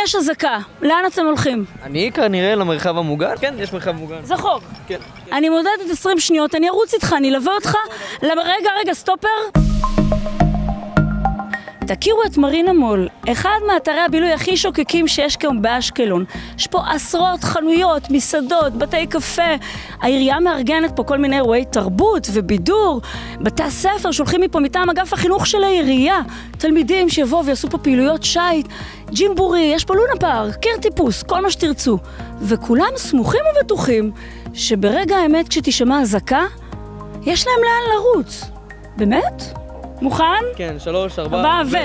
יש אזעקה, לאן אתם הולכים? אני כנראה למרחב המוגן. כן, יש מרחב מוגן. זה חוק. כן. אני מודדת 20 שניות, אני ארוץ איתך, אני אלווה אותך. רגע, סטופר. תכירו את מרינה מול, אחד מאתרי הבילוי הכי שוקקים שיש כיום באשקלון. יש פה עשרות חנויות, מסעדות, בתי קפה. העירייה מארגנת פה כל מיני אירועי תרבות ובידור. בתי הספר שולחים מפה מטעם אגף החינוך של העירייה. תלמידים שיבואו ויעשו פה פעילויות שייט, ג'ימבורי, יש פה לונה פארק, קיר טיפוס, כל מה שתרצו. וכולם סמוכים ובטוחים שברגע האמת כשתשמע אזעקה, יש להם לאן לרוץ. באמת? מוכן? כן, 3, 4 ו...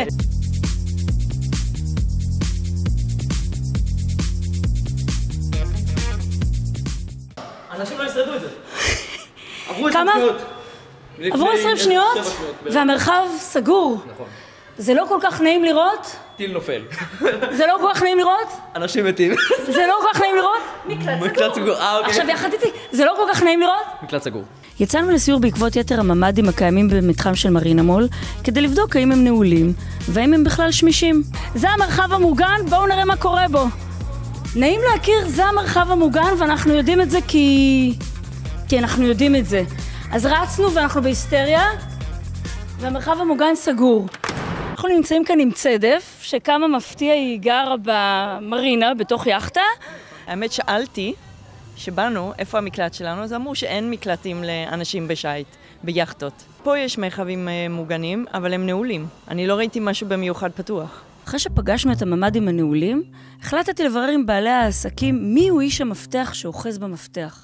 אנשים לא ישרדו את זה. עברו 20 כמה? שניות. עברו 20 שניות? והמרחב סגור. נכון. זה לא כל כך נעים לראות? טיל נופל. זה לא כל כך נעים לראות? אנשים מתים. זה לא כל כך נעים לראות? מקלט סגור. אוקיי. עכשיו יחד איתי, זה לא כל כך נעים לראות? מקלט סגור. יצאנו לסיור בעקבות יתר הממ"דים הקיימים במתחם של מרינה מול, כדי לבדוק האם הם נעולים, והאם הם בכלל שמישים. זה המרחב המוגן, בואו נראה מה קורה בו. נעים להכיר, זה המרחב המוגן, ואנחנו יודעים את זה כי אנחנו יודעים את זה. אז רצנו ואנחנו בהיסטריה, והמרחב המוגן סגור. אנחנו נמצאים כאן עם צדף, שכמה מפתיע היא גרה במרינה, בתוך יחטה. האמת שאלתי, שבאנו, איפה המקלט שלנו, אז אמרו שאין מקלטים לאנשים בשייט, ביחטות. פה יש מרחבים מוגנים, אבל הם נעולים. אני לא ראיתי משהו במיוחד פתוח. אחרי שפגשנו את הממ"דים הנעולים, החלטתי לברר עם בעלי העסקים מי הוא איש המפתח שאוחז במפתח.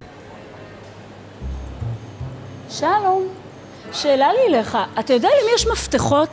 שלום, שאלה לי אליך, אתה יודע למי יש מפתחות?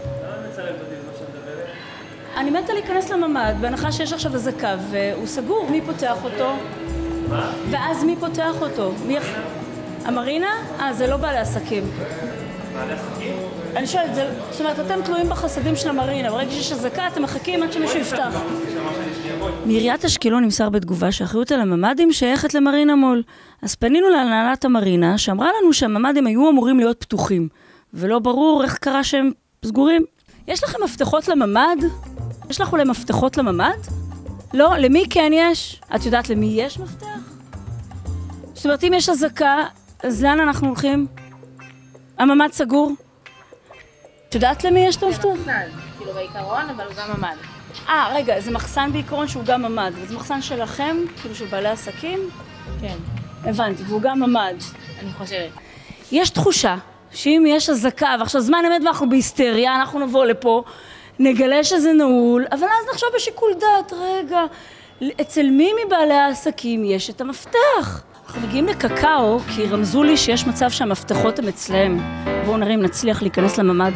אני מתה להיכנס לממ"ד, בהנחה שיש עכשיו אזעקה, והוא סגור, מי פותח אותו? מה? ואז מי פותח אותו? המרינה? זה לא בעלי עסקים. בעלי עסקים? אני שואלת, זאת אומרת, אתם תלויים בחסדים של המרינה, ברגע שיש אזעקה, אתם מחכים עד שמישהו יפתח. מעיריית אשקלון נמסר בתגובה שהאחריות על הממ"דים שייכת למרינה מול. אז פנינו להנהלת המרינה, שאמרה לנו שהממ"דים היו אמורים להיות פתוחים, ולא ברור איך קרה שהם סגורים. יש לכם מפתחות לממ"ד? יש לך אולי מפתחות לממ"ד? לא, למי כן יש? את יודעת למי יש מפתח? זאת אומרת, אם יש אזעקה, אז לאן אנחנו הולכים? הממ"ד סגור? את יודעת למי יש את המפתח? זה מחסן, כאילו בעיקרון, אבל הוא גם ממ"ד. רגע, זה מחסן בעיקרון שהוא גם ממ"ד. זה מחסן שלכם, כאילו של בעלי עסקים? כן. הבנתי, והוא גם ממ"ד. אני חושבת. יש תחושה שאם יש אזעקה, ועכשיו זמן אמת ואנחנו בהיסטריה, אנחנו נבוא לפה, נגלה שזה נעול, אבל אז נחשוב בשיקול דעת, רגע, אצל מי מבעלי העסקים יש את המפתח? אנחנו מגיעים לקקאו, כי רמזו לי שיש מצב שהמפתחות הם אצלהם. בואו נראה אם נצליח להיכנס לממ"ד.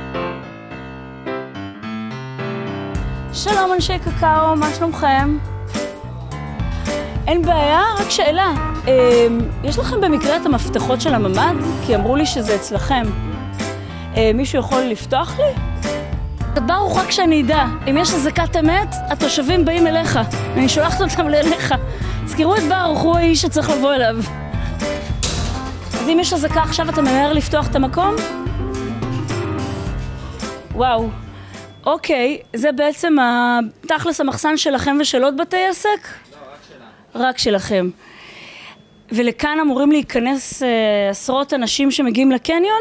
שלום אנשי קקאו, מה שלומכם? אין בעיה, רק שאלה. יש לכם במקרה את המפתחות של הממ"ד? כי אמרו לי שזה אצלכם. מישהו יכול לפתוח לי? ברוך, רק שאני אדע, אם יש אזעקת אמת, התושבים באים אליך. אני שולחת אותם אליך. תזכרו את ברוך, הוא האיש שצריך לבוא אליו. אז אם יש אזעקה עכשיו, אתה ממהר לפתוח את המקום? וואו. אוקיי, זה בעצם תכלס המחסן שלכם ושל עוד בתי עסק? לא, רק שלנו. רק שלכם. ולכאן אמורים להיכנס עשרות אנשים שמגיעים לקניון?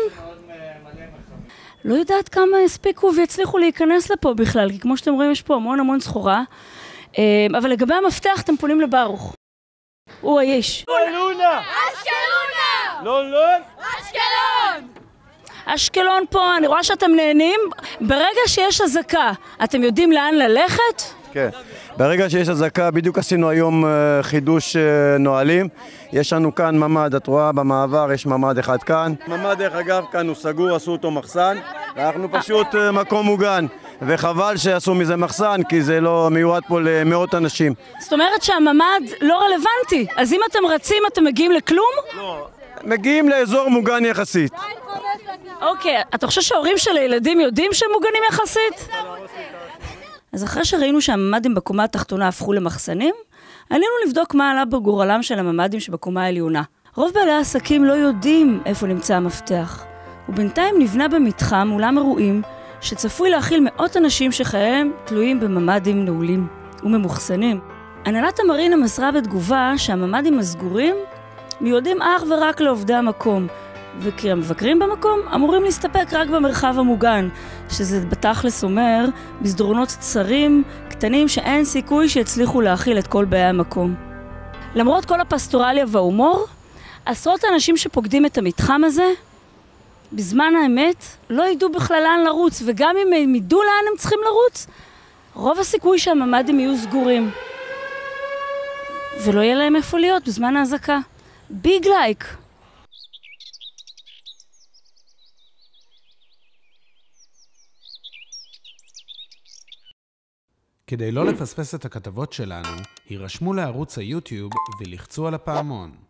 לא יודעת כמה הספיקו והצליחו להיכנס לפה בכלל, כי כמו שאתם רואים יש פה המון סחורה. אבל לגבי המפתח אתם פונים לברוך. הוא האיש. לונה! אשקלונה! לא לון! אשקלון! אשקלון פה, אני רואה שאתם נהנים. ברגע שיש אזעקה, אתם יודעים לאן ללכת? כן. ברגע שיש אזעקה, בדיוק עשינו היום חידוש נועלים. יש לנו כאן ממ"ד, את רואה במעבר יש ממ"ד אחד כאן. ממ"ד דרך אגב כאן הוא סגור, עשו אותו מחסן. אנחנו פשוט מקום מוגן. וחבל שעשו מזה מחסן, כי זה לא מיועד פה למאות אנשים. זאת אומרת שהממ"ד לא רלוונטי. אז אם אתם רצים, אתם מגיעים לכלום? לא. מגיעים לאזור מוגן יחסית. אוקיי, אתה חושב שההורים של הילדים יודעים שהם מוגנים יחסית? אז אחרי שראינו שהממ"דים בקומה התחתונה הפכו למחסנים, עלינו לבדוק מה עלה בגורלם של הממ"דים שבקומה העליונה. רוב בעלי העסקים לא יודעים איפה נמצא המפתח, ובינתיים נבנה במתחם אולם אירועים שצפוי להכיל מאות אנשים שחייהם תלויים בממ"דים נעולים. וממוחסנים. הנהלת המרינה מסרה בתגובה שהממ"דים הסגורים מיועדים אך ורק לעובדי המקום, וכי המבקרים במקום אמורים להסתפק רק במרחב המוגן, שזה בתכלס אומר מסדרונות צרים, קטנים שאין סיכוי שיצליחו להכיל את כל באי המקום. למרות כל הפסטורליה וההומור, עשרות האנשים שפוקדים את המתחם הזה, בזמן האמת לא ידעו בכלל לאן לרוץ, וגם אם הם ידעו לאן הם צריכים לרוץ, רוב הסיכוי שהממ"דים יהיו סגורים. ולא יהיה להם איפה להיות בזמן ההזקה. ביג לייק! כדי לא לפספס את הכתבות שלנו, הירשמו לערוץ היוטיוב ולחצו על הפעמון.